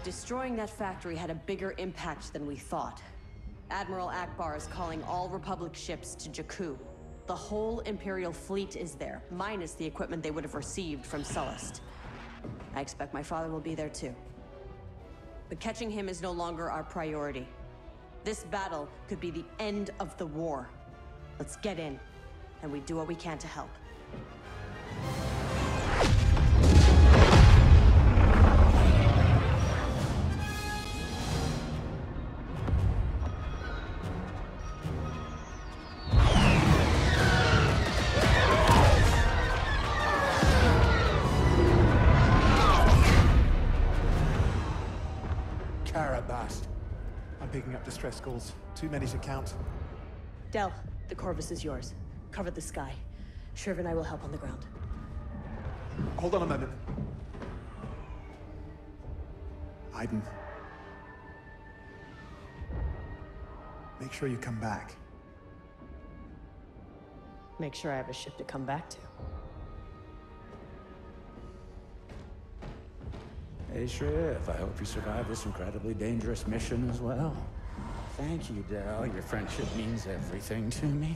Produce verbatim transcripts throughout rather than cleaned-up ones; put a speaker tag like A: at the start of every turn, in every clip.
A: Destroying that factory had a bigger impact than we thought. Admiral Akbar is calling all Republic ships to Jakku. The whole Imperial fleet is there, minus the equipment they would have received from Sullust. I expect my father will be there too. But catching him is no longer our priority. This battle could be the end of the war. Let's get in, and we do what we can to help.
B: Picking up distress calls. Too many to count.
A: Del, the Corvus is yours. Cover the sky. Shriv and I will help on the ground.
B: Hold on a moment. Aiden. Make sure you come back.
A: Make sure I have a ship to come back to.
C: Hey, Shriv, I hope you survive this incredibly dangerous mission as well. Thank you, Del. Your friendship means everything to me.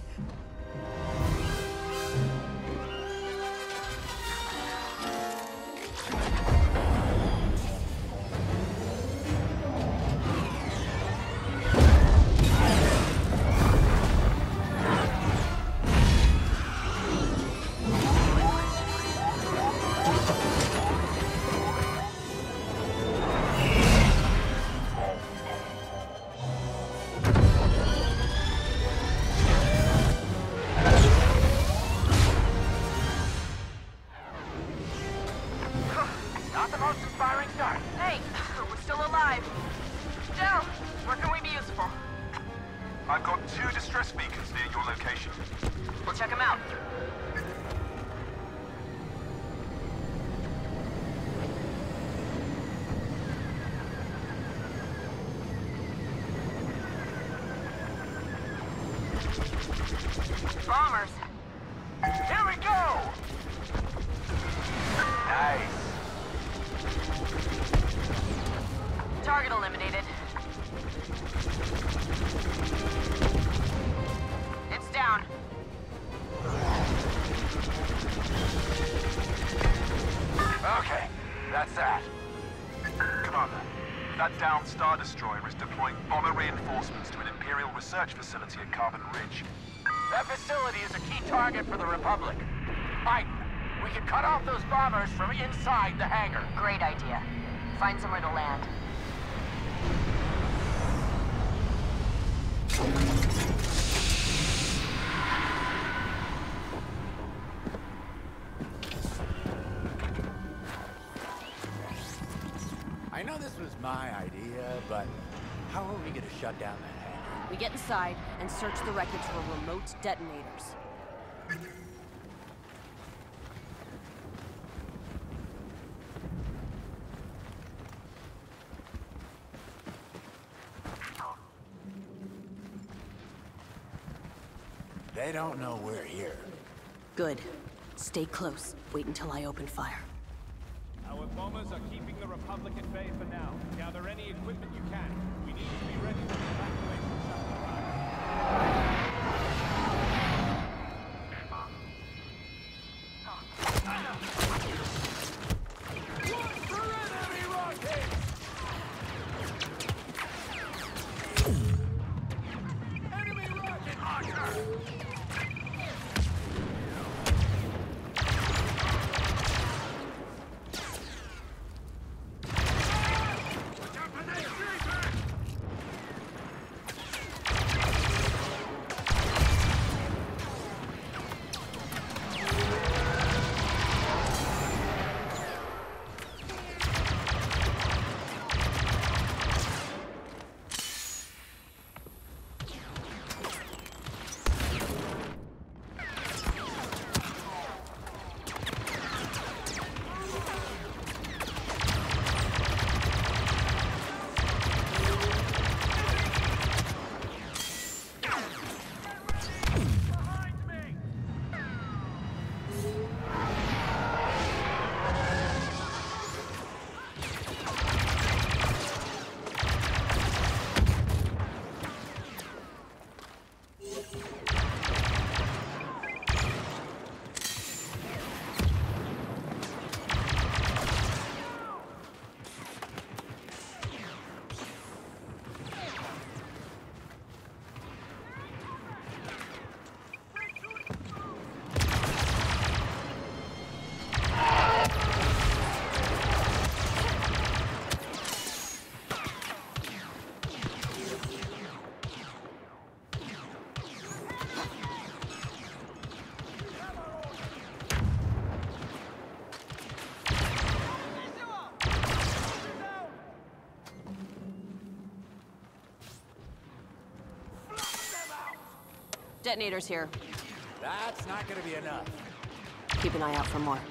D: Bombers! Here we go! Nice. Target eliminated. It's down.
E: Okay, that's that. Commander, that downed Star Destroyer is deploying bomber reinforcements to an Imperial research facility at Carbon Ridge.
D: That facility is a key target for the Republic. Aiden, we can cut off those bombers from inside the hangar.
F: Great idea. Find somewhere to land.
C: I know this was my idea, but how are we gonna shut down that hangar?
A: We get inside and search the wreckage for remote detonators.
C: They don't know we're here.
A: Good. Stay close. Wait until I open fire.
G: Our bombers are keeping the Republic at bay for now. Gather any equipment you can. We need to be ready for the evacuation shuttle.
A: Detonators here.
G: That's not gonna be enough.
A: Keep an eye out for more.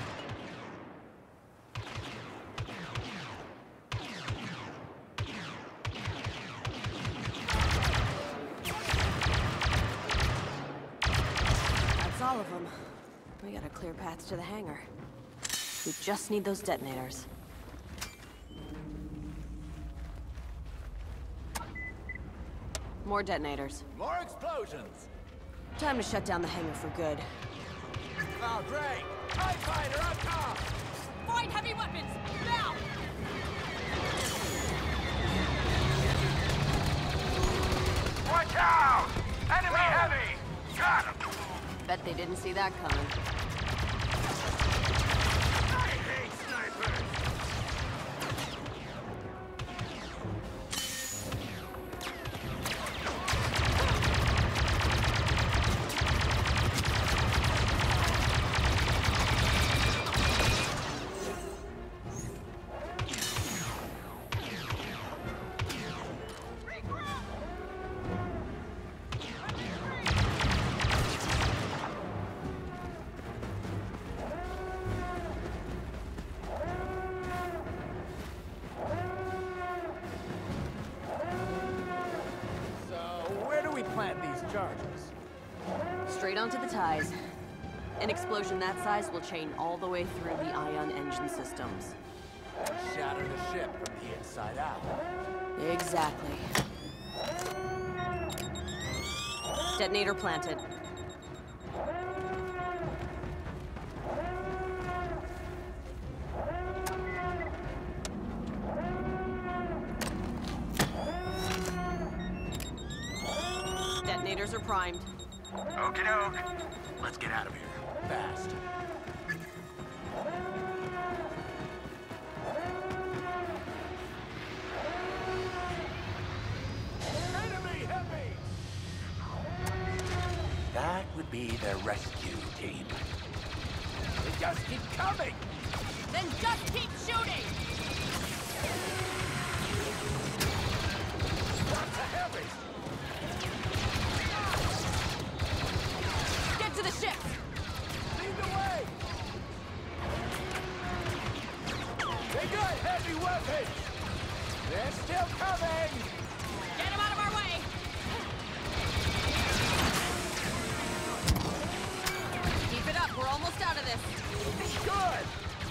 A: That's all of them. We got a clear path to the hangar. We just need those detonators. More detonators.
G: More explosions!
A: Time to shut down the hangar for good.
G: Oh, great! TIE fighter up top!
A: Find heavy weapons! Now!
D: Watch out! Enemy heavy! Got him!
A: Bet they didn't see that coming.
D: I hate snipers!
G: Plant these charges.
A: Straight onto the ties. An explosion that size will chain all the way through the ion engine systems.
G: Shatter the ship from the inside out.
A: Exactly. Detonator planted. Detonators are primed.
D: Okie doke. Let's get out of here.
G: Fast. Enemy heavy!
D: That would be the rescue team.
G: They just keep coming!
A: Then just keep shooting!
G: Lots of heavies!
A: Get to the ship!
G: Lead the way! They got heavy weapons! They're still coming!
A: Get them out of our way! Keep it up, we're almost out of this.
G: Good!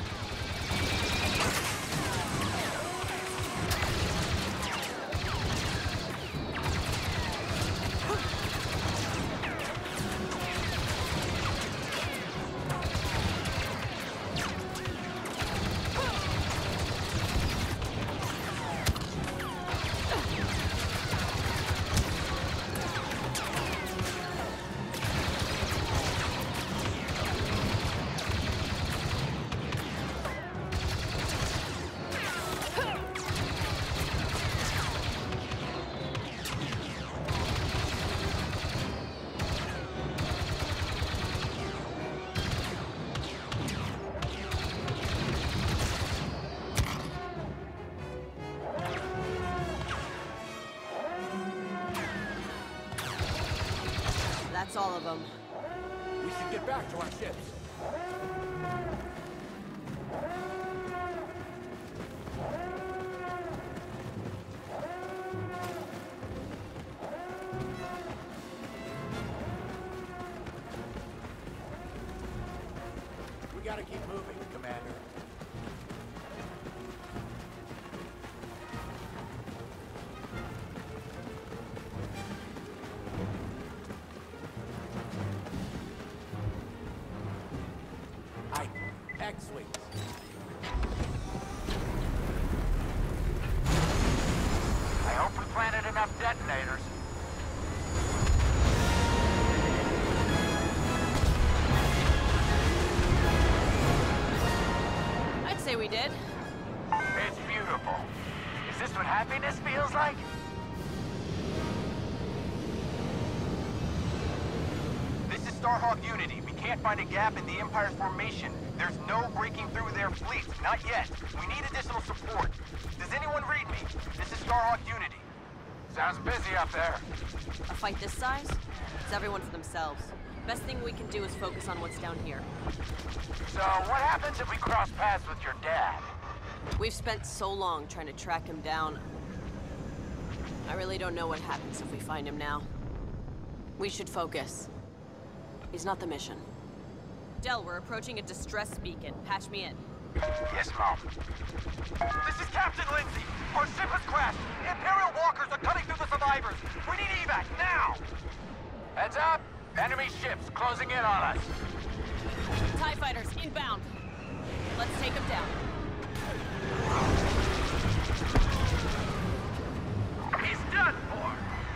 A: That's all of them.
G: We should get back to our ships. We gotta keep moving, Commander. X-Wings.
D: I hope we planted enough detonators.
A: I'd say we did.
D: It's beautiful. Is this what happiness feels like?
E: This is Starhawk Unity. We can't find a gap in the Empire's formation. There's no breaking through their fleet. Not yet. We need additional support. Does anyone read me? This is Starhawk Unity.
D: Sounds busy up there.
A: A fight this size? It's everyone for themselves. Best thing we can do is focus on what's down here.
D: So, what happens if we cross paths with your dad?
A: We've spent so long trying to track him down. I really don't know what happens if we find him now. We should focus. He's not the mission. Del, we're approaching a distress beacon. Patch me in.
D: Yes, Mom.
E: This is Captain Lindsay. Our ship has crashed. Imperial walkers are cutting through the survivors. We need evac now.
D: Heads up! Enemy ships closing in on us.
A: TIE fighters inbound. Let's take them down.
D: He's done for.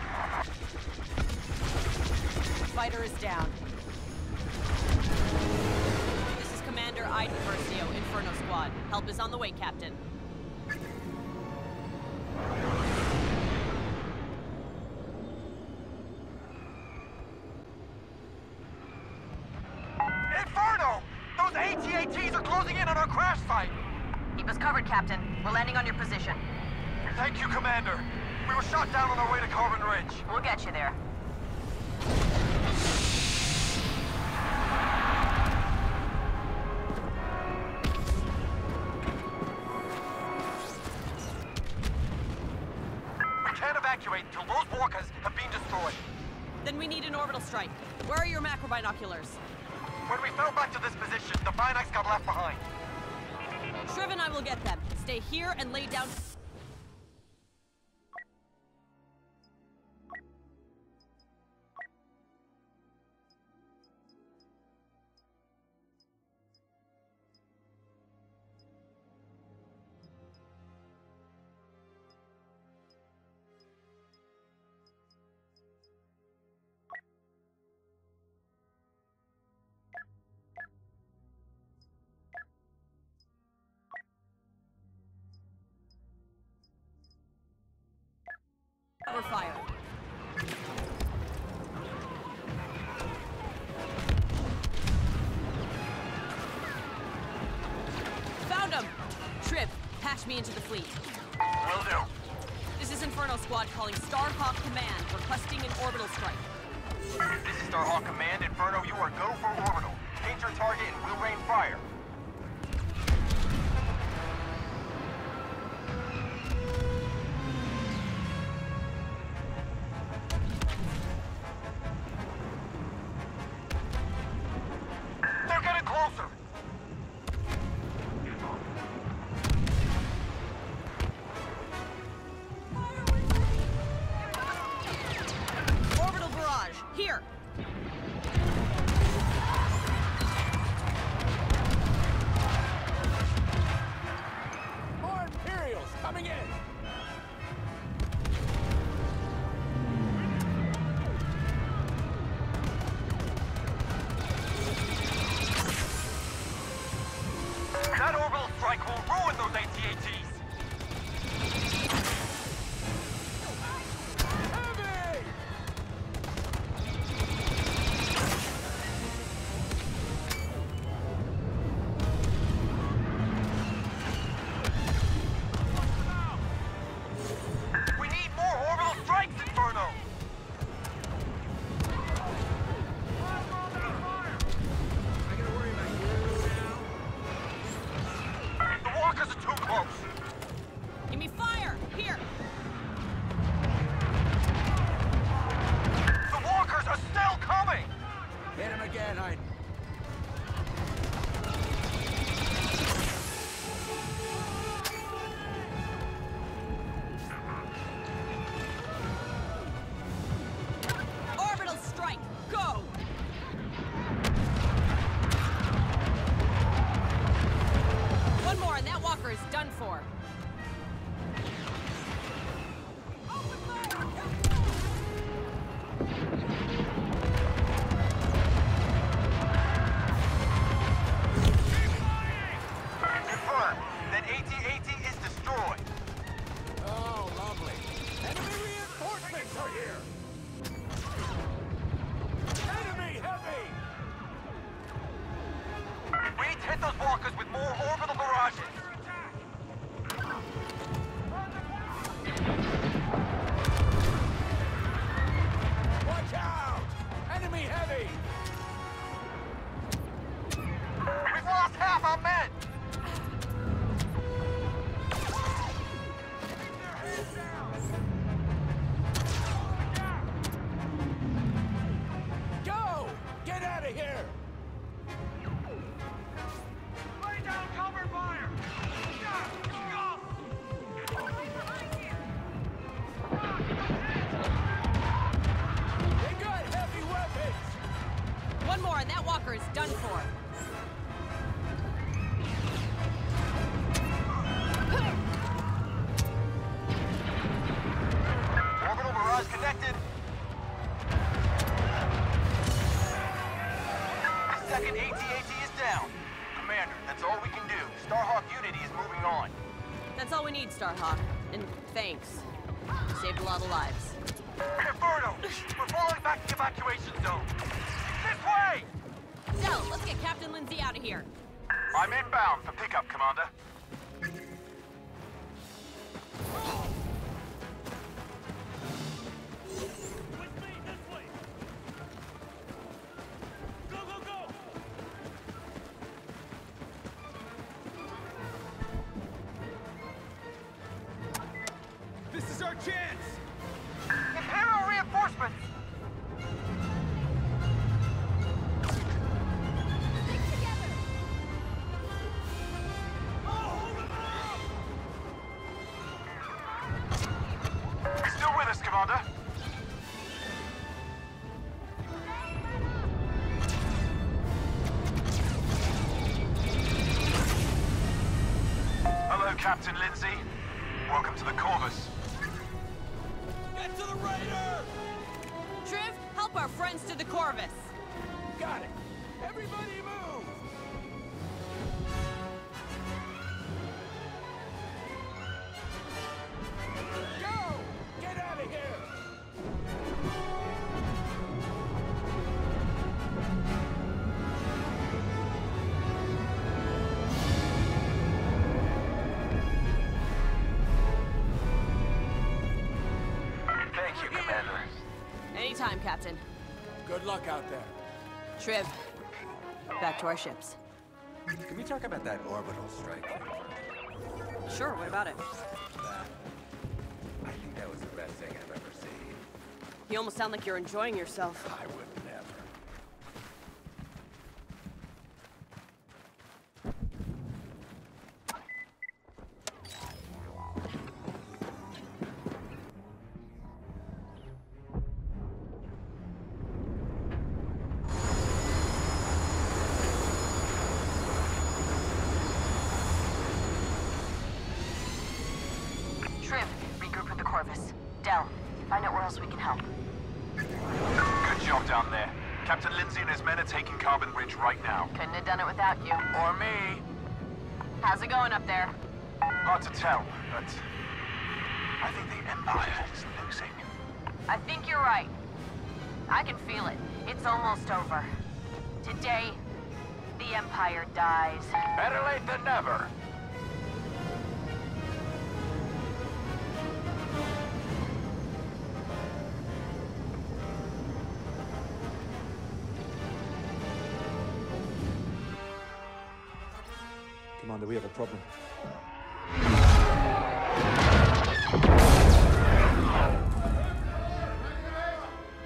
A: Fighter is down. This is Commander Iden Versio, Inferno Squad. Help is on the way, Captain.
E: Inferno! Those A T A Ts are closing in on our crash site.
F: Keep us covered, Captain. We're landing on your position.
E: Thank you, Commander. We were shot down on our way to Carbon Ridge.
F: We'll get you there.
E: We can't evacuate until those walkers have been destroyed.
A: Then we need an orbital strike. Where are your macro binoculars?
E: When we fell back to this position, the Binacs got left behind.
A: Shriv and I will get them. Stay here and lay down... Cover fire. Found him! Shriv, patch me into the fleet.
D: Will do.
A: This is Inferno Squad calling Starhawk Command, requesting an orbital strike.
E: This is Starhawk Command. Inferno, you are go for orbital. Paint your target and we'll rain fire. They're getting closer.
A: Orbital barrage, here!
G: More Imperials coming in!
E: That orbital strike will ruin those A T A Ts.
G: Heavy!
E: We need more orbital strikes, Inferno! The walkers are too close.
A: Give me fire! Here!
E: The walkers are still coming!
C: Hit him again, Iden.
A: Orbital strike, go! One more and that walker is done for.
E: Confirmed. That A T A T is destroyed.
G: Oh, lovely. Enemy reinforcements are here! Enemy heavy!
E: We need to hit those walkers with more orbital barrages.
G: Enemy heavy!
D: We've lost half our men!
G: Go! Get out of here!
D: Lay down cover fire!
G: They got heavy weapons!
A: One more and that walker is done for.
D: Orbital barrage connected. Second A T A T is down. Commander, that's all we can do. Starhawk Unity is moving on.
A: That's all we need, Starhawk. And thanks. You saved a lot of lives.
D: Inferno! We're falling back to the evacuation zone. This way!
A: Del, let's get Captain Lindsay out of here.
E: I'm inbound for pickup, Commander.
G: With me, this way! Go, go, go! This is our chance!
D: Imperial reinforcements!
E: Still with us, Commander? Hello, Captain Lindsay. Welcome to the Corvus.
G: Get to the Raider!
A: Triv, help our friends to the Corvus.
G: Got it! Everybody move! Go! Get out of here!
E: Thank you, Commander.
A: Anytime, Captain.
G: Good luck out there.
A: Triv, back to our ships.
H: Can we talk about that orbital strike thing first?
A: Sure, what about it?
H: That. I think that was the best thing I've ever seen.
A: You almost sound like you're enjoying yourself.
H: I would never.
F: Triv, regroup with the Corvus. Del, find out where else we can help.
E: Good job down there. Captain Lindsay and his men are taking Carbon Ridge right now.
F: Couldn't have done it without you.
D: Or me.
F: How's it going up there?
E: Hard to tell, but I think the Empire is losing.
F: I think you're right. I can feel it. It's almost over. Today, the Empire dies.
D: Better late than never.
B: Commander, we have a problem.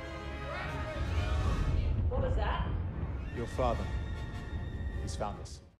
A: What was that?
B: Your father. He's found us.